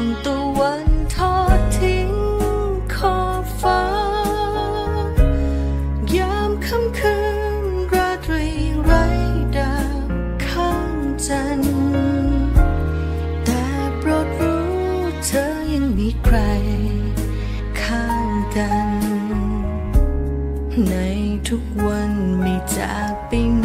องตะวันทอดทิ้งขอบฟ้ายามค่ำคืนราตรีไร้ดาวข้างจันทร์แต่โปรดรู้เธอยังมีใครข้างกันในทุกวันไม่จากไปไหน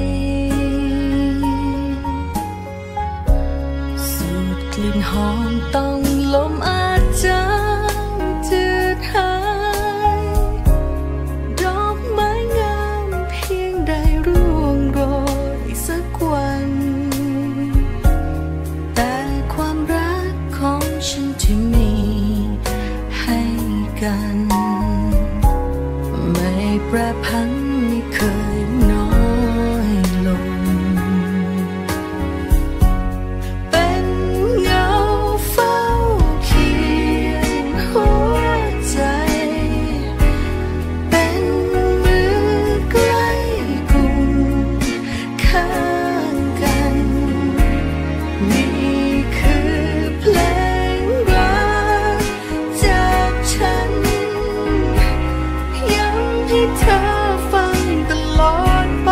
สูดกลิ่นหอมต้องลมอาจจางจืดหายดอกไม้งามเพียงได้ร่วงโรยสักวันแต่ความรักของฉันที่มีให้กันไม่แปรผันไม่เคยน้อยลงเป็นเงาเฝ้าเคียงหัวใจเป็นมือใกล้กุมข้างกันนี่คือเพลงรักจากฉันย้ำให้เธอฟังตลอดไป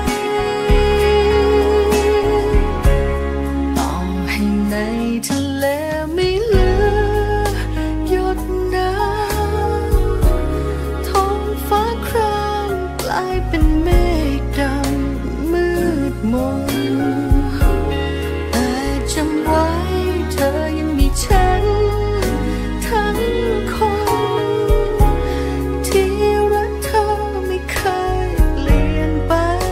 ต่อให้ในทะเลไม่เหลือหยดน้ำท้องฟ้าครามกลายเป็นเมฆดำมืดมนแต่จำไว้เธอยังมีฉันทั้งคนที่รักเธอไม่เคยเปลี่ยนไป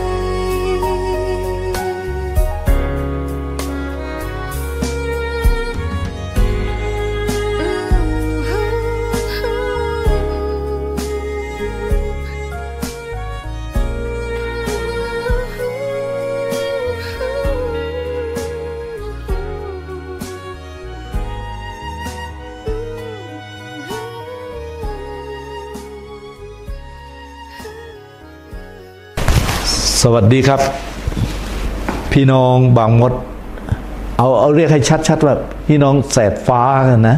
สวัสดีครับพี่น้องบางมดเอาเรียกให้ชัดๆว่าพี่น้องแสดฟ้ากันนะ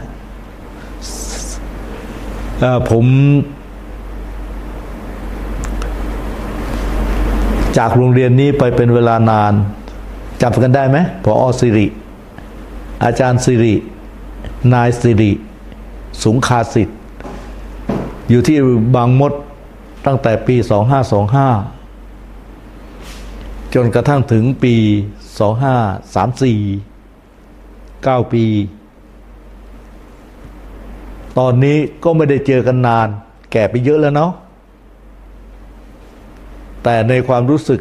ผมจากโรงเรียนนี้ไปเป็นเวลานานจำกันได้ไหมผอ.สิริอาจารย์สิรินายสิริสุงคาสิทธิ์อยู่ที่บางมดตั้งแต่ปี 2525จนกระทั่งถึงปี 2534 9 ปี ตอนนี้ก็ไม่ได้เจอกันนานแก่ไปเยอะแล้วเนาะแต่ในความรู้สึก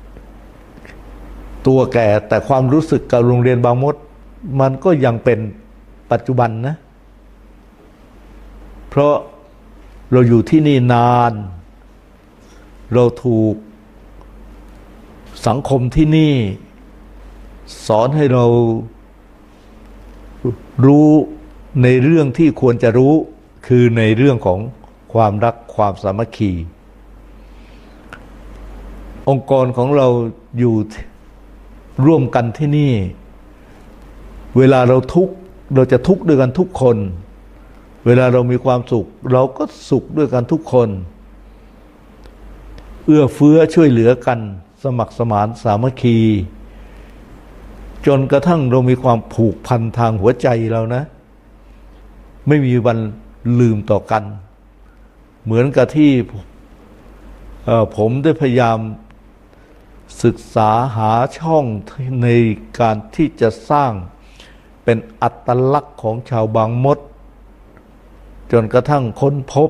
ตัวแก่แต่ความรู้สึกกับโรงเรียนบางมดมันก็ยังเป็นปัจจุบันนะเพราะเราอยู่ที่นี่นานเราถูกสังคมที่นี่สอนให้เรารู้ในเรื่องที่ควรจะรู้คือในเรื่องของความรักความสามัคคีองค์กรของเราอยู่ร่วมกันที่นี่เวลาเราทุกข์เราจะทุกข์ด้วยกันทุกคนเวลาเรามีความสุขเราก็สุขด้วยกันทุกคนเอื้อเฟื้อช่วยเหลือกันสมัครสมานสามัคคีจนกระทั่งเรามีความผูกพันทางหัวใจเรานะไม่มีวันลืมต่อกันเหมือนกับที่ผมได้พยายามศึกษาหาช่องในการที่จะสร้างเป็นอัตลักษณ์ของชาวบางมดจนกระทั่งค้นพบ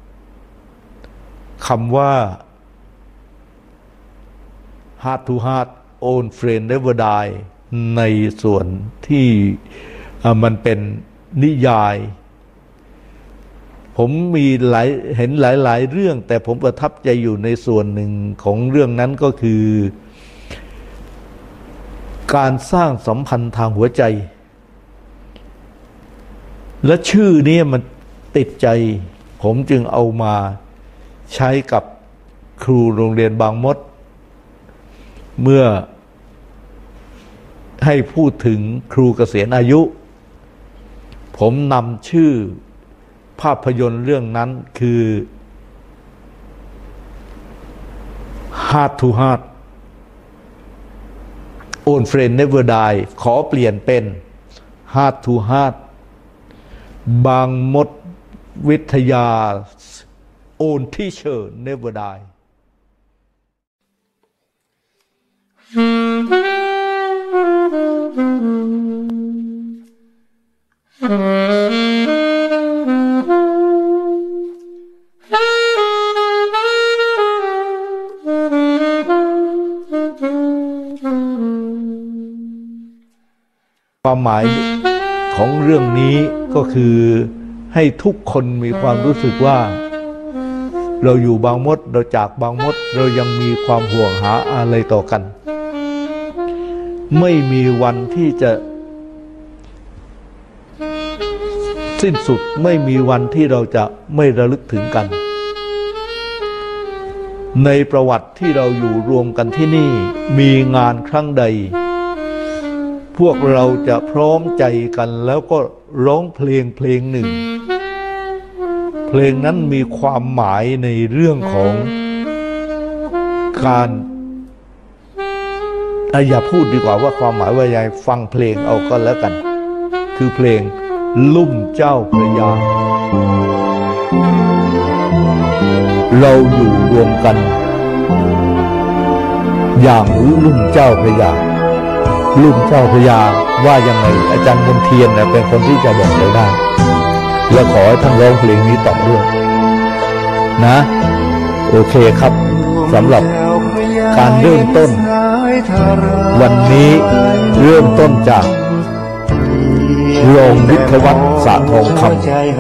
คำว่า heart to heart own friend never die ในส่วนที่มันเป็นนิยายผมมีเห็นหลายเรื่องแต่ผมประทับใจอยู่ในส่วนหนึ่งของเรื่องนั้นก็คือการสร้างสัมพันธ์ทางหัวใจและชื่อนี้มันติดใจผมจึงเอามาใช้กับครูโรงเรียนบางมดเมื่อให้พูดถึงครูเกษียณอายุผมนำชื่อภาพยนตร์เรื่องนั้นคือ Heart to Heart Old Friend Never Die ขอเปลี่ยนเป็น Heart to Heart บางมดวิทยา Old Teacher Never Dieความหมายของเรื่องนี้ก็คือให้ทุกคนมีความรู้สึกว่าเราอยู่บางมดเราจากบางมดเรายังมีความห่วงหาอะไรต่อกันไม่มีวันที่จะสิ้นสุดไม่มีวันที่เราจะไม่ระลึกถึงกันในประวัติที่เราอยู่รวมกันที่นี่มีงานครั้งใดพวกเราจะพร้อมใจกันแล้วก็ร้องเพลงหนึ่งเพลงนั้นมีความหมายในเรื่องของการอย่าพูดดีกว่าว่าความหมายว่ายังฟังเพลงเอาก็แล้วกันคือเพลงลุ่มเจ้าพระยาเราอยู่รวมกันอย่างลุ่มเจ้าพระยาลุ่มเจ้าพระยาว่ายังไงอาจารย์มนเทียนเป็นคนที่จะบอกเราได้และขอให้ท่านร้องเพลงนี้ต่อด้วยนะโอเคครับสำหรับการเริ่มต้นวันนี้เริ่มต้นจากโรงวิทยวัฒน์สะทองคำ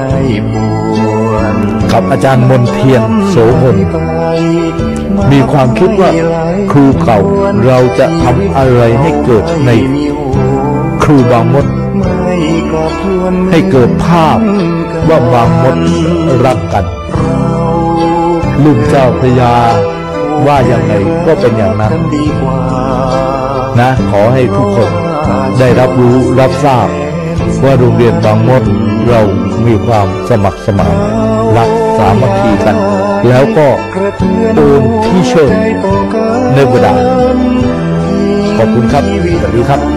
กับอาจารย์มนเทียนโสพลมีความคิดว่าครูเก่าเราจะทำอะไรให้เกิดในครูบางมดให้เกิดภาพว่าบางมดรักกันลุ่มเจ้าพระยาว่าอย่างไรก็เป็นอย่างนั้นนะขอให้ทุกคนได้รับรู้รับทราบว่าโรงเรียนบางมดเรามีความสมัครสมานรักสามัคคีกันแล้วก็โอนที่เชิญในบดาขอบคุณครับสวัสดีครับ